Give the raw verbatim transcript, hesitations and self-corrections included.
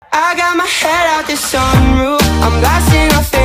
I got my head out the sunroof, I'm blasting off